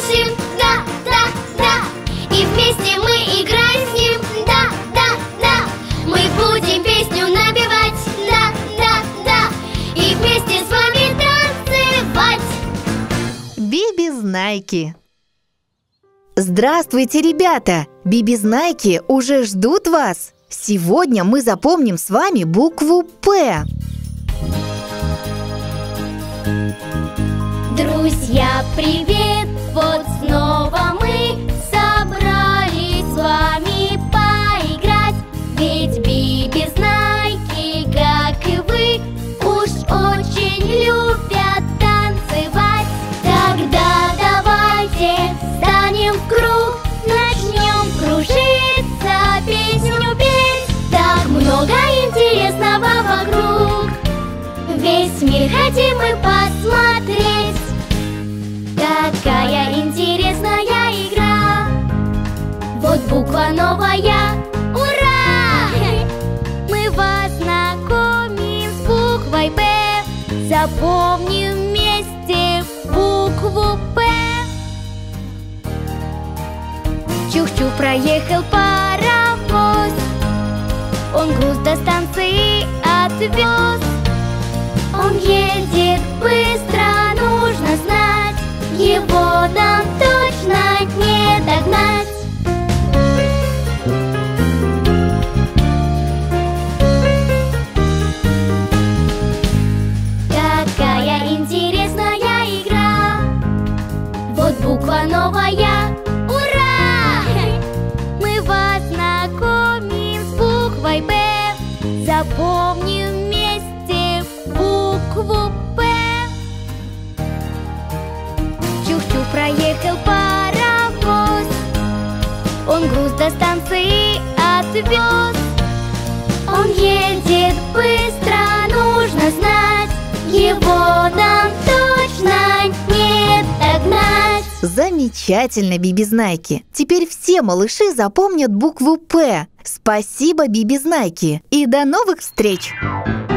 дышим, да, да, да. И вместе мы играем с ним, да, да, да. Мы будем песню напевать, да, да, да. И вместе с вами танцевать. Биби-знайки. Здравствуйте, ребята! Биби-знайки уже ждут вас! Сегодня мы запомним с вами букву «П». Друзья, привет! Вот снова мы собрались с вами поиграть. Ведь биби-знайки, как и вы, уж очень любят танцевать. Тогда давайте станем в круг, начнем кружиться, песню петь. Так много интересного вокруг, весь мир хотим мы посмотреть. Какая интересная игра! Вот буква новая, ура! Мы вас знакомим с буквой «П». Запомним вместе букву «П». Чух-чух проехал паровоз, он груз до станции отвез. Он едет быстро, нужно знать, его нам точно не догнать. Какая интересная игра! Вот буква новая, ура! Мы вас знакомим с буквой «П». Запомним вместе букву «П». Чух-чух проехал паровоз, он груз до станции отвез. Он едет быстро, нужно знать, его нам точно не догнать. Замечательно, биби-знайки! Теперь все малыши запомнят букву «П». Спасибо, биби-знайки! И до новых встреч!